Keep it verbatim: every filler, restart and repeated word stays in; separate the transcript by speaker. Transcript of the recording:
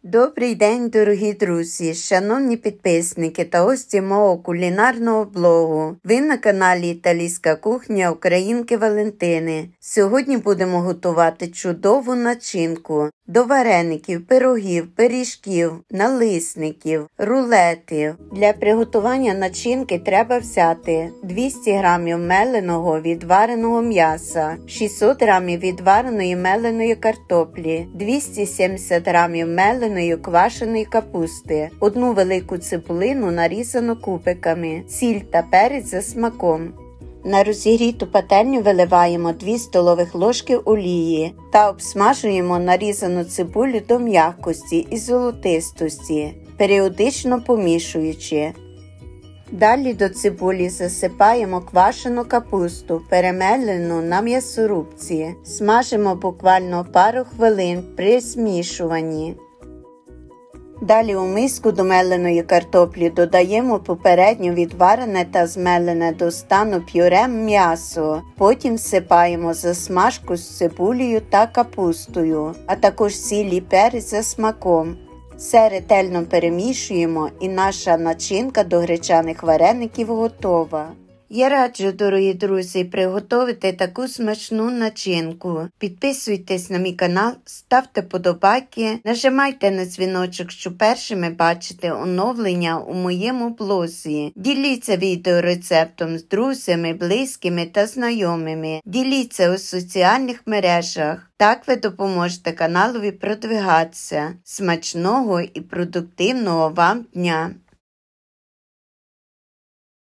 Speaker 1: Добрий день, дорогі друзі, шановні підписники та гості мого кулінарного блогу. Ви на каналі Італійська кухня Українки Валентини. Сьогодні будемо готувати чудову начинку до вареників, пирогів, пиріжків, налисників, рулетів. Для приготування начинки треба взяти двісті грамів меленого відвареного м'яса, шістсот грамів відвареної меленої картоплі, двісті сімдесят грамів меленої квашеної капусти, одну велику цибулину нарізану кубиками, сіль та перець за смаком. На розігріту пательню виливаємо дві столових ложки олії та обсмажуємо нарізану цибулю до м'якості і золотистості, періодично помішуючи. Далі до цибулі засипаємо квашену капусту, перемелену на м'ясорубці. Смажимо буквально пару хвилин при змішуванні. Далі у миску до меленої картоплі додаємо попередньо відварене та змелене до стану пюре м'ясо. Потім всипаємо засмажку з цибулею та капустою, а також сіль і перець за смаком. Все ретельно перемішуємо і наша начинка до гречаних вареників готова. Я раджу, дорогі друзі, приготувати таку смачну начинку. Підписуйтесь на мій канал, ставте подобайки, нажимайте на дзвіночок, щоб першими бачити оновлення у моєму блозі. Діліться відеорецептом з друзями, близькими та знайомими. Діліться у соціальних мережах. Так ви допоможете каналові продвигатися. Смачного і продуктивного вам дня!